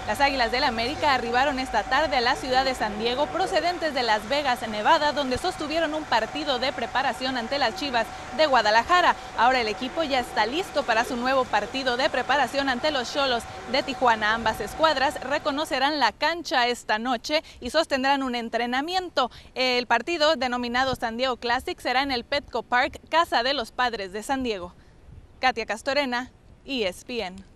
Las Águilas del América arribaron esta tarde a la ciudad de San Diego procedentes de Las Vegas, Nevada, donde sostuvieron un partido de preparación ante las Chivas de Guadalajara. Ahora el equipo ya está listo para su nuevo partido de preparación ante los Xolos de Tijuana. Ambas escuadras reconocerán la cancha esta noche y sostendrán un entrenamiento. El partido, denominado San Diego Classic, será en el Petco Park, casa de los Padres de San Diego. Katia Castorena, ESPN.